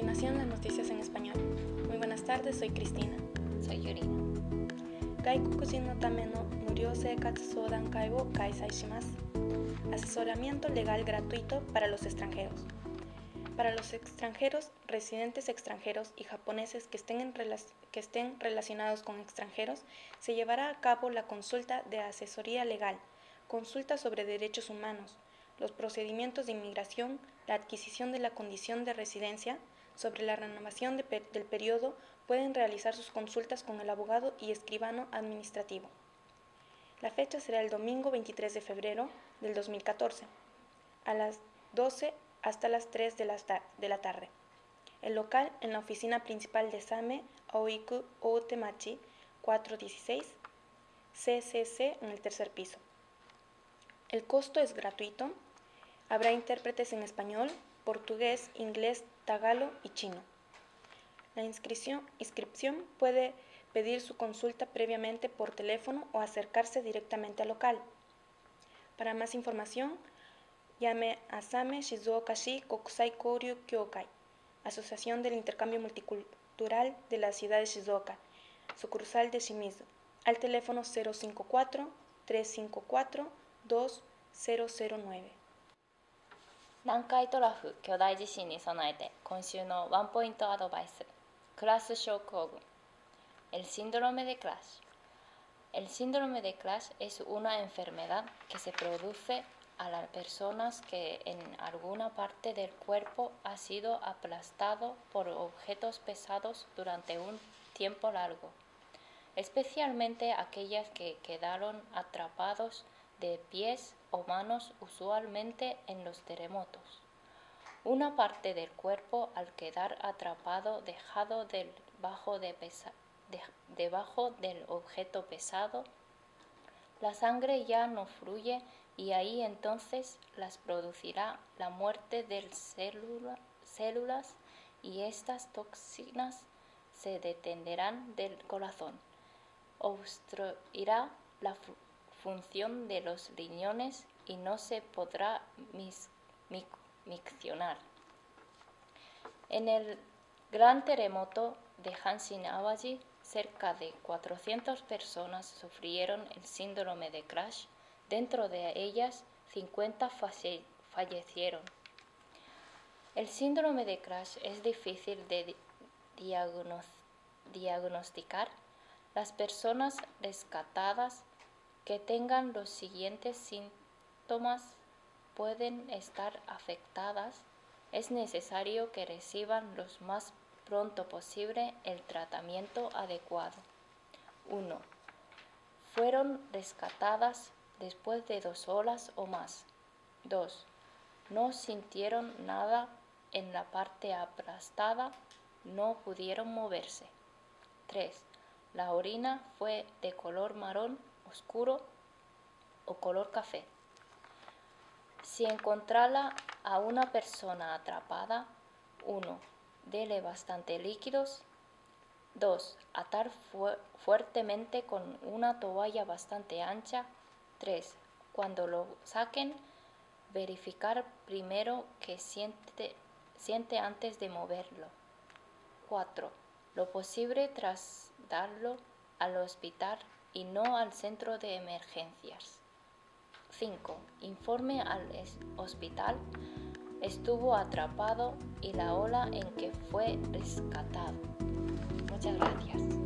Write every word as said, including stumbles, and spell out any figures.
continuación, las noticias en español. Muy buenas tardes, soy Cristina. Soy Yurina. 外国人のための無料生活相談会を開催します。Asesoramiento legal gratuito para los extranjeros. Para los extranjeros, residentes extranjeros y japoneses que estén, en rela- que estén relacionados con extranjeros, se llevará a cabo la consulta de asesoría legal, consulta sobre derechos humanos, los procedimientos de inmigración, la adquisición de la condición de residencia, sobre la renovación de per- del periodo, pueden realizar sus consultas con el abogado y escribano administrativo. La fecha será el domingo veintitrés de febrero del dos mil catorce, a las doce hasta las tres de la, de la tarde. El local en la oficina principal de SAME, Aoiku Outemachi, cuatrocientos dieciséis, C C C en el tercer piso. El costo es gratuito. Habrá intérpretes en español, portugués, inglés, tagalo y chino. La inscripción, inscripción puede pedir su consulta previamente por teléfono o acercarse directamente al local. Para más información, llame a SAME Shizuoka-shi Kokusai Kouryu Kyoukai, Asociación del Intercambio Multicultural de la Ciudad de Shizuoka, sucursal de Shimizu, al teléfono cero cinco cuatro, tres cinco cuatro, dos cero cero nueve. 南海トラフ巨大地震に備えて今週のワンポイントアドバイス。クラス症候群。El síndrome de Crash. El síndrome de Crash es una enfermedad que se produce a las personas que en alguna parte del cuerpo ha sido aplastado por objetos pesados durante un tiempo largo, especialmente aquellas que quedaron atrapados de pies o manos, usualmente en los terremotos. Una parte del cuerpo al quedar atrapado dejado debajo, de pesa, de, debajo del objeto pesado, la sangre ya no fluye y ahí entonces las producirá la muerte de célula, células y estas toxinas se detendrán del corazón, obstruirá la función de los riñones y no se podrá mis, mic, miccionar. En el gran terremoto de Hanshin-Awaji, cerca de cuatrocientas personas sufrieron el síndrome de Crash. Dentro de ellas, cincuenta falle, fallecieron. El síndrome de Crash es difícil de diagnos, diagnosticar. Las personas rescatadas que tengan los siguientes síntomas pueden estar afectadas. Es necesario que reciban lo más pronto posible el tratamiento adecuado. uno. Fueron rescatadas después de dos horas o más. dos. No sintieron nada en la parte aplastada, no pudieron moverse. tres. La orina fue de color marrón oscuro o color café. Si encontrara a una persona atrapada, uno. Dele bastante líquidos. dos. Atar fu fuertemente con una toalla bastante ancha. tres. Cuando lo saquen, verificar primero que siente, siente antes de moverlo. cuatro. Lo posible trasladarlo al hospital y no al centro de emergencias. cinco. Informe al hospital. Estuvo atrapado y la ola en que fue rescatado. Muchas gracias.